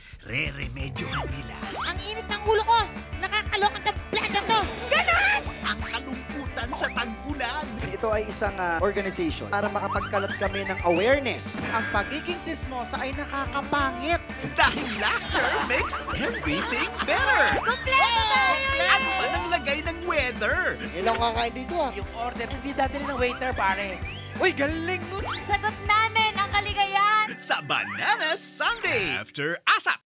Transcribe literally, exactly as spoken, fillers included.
re-remedyohan nila Ang init ng ulo ko! Nakakalokot ng planta to! Ganon! ang kalungkutan sa tag-ulan. Ito ay isang ah, organization para makapagkalat kami ng awareness. Ang pagiging chismosa ay nakakapangit. Dahil laughter makes everything better. Kompleto tayo! Ano ba nang lagay ng weather? Ilang kakain dito ah. Yung order, hindi dadali ng waiter, pare. Uy, galing mo! Sagot namin ang kaligayahan! Sa Banana Sundae. After ASAP.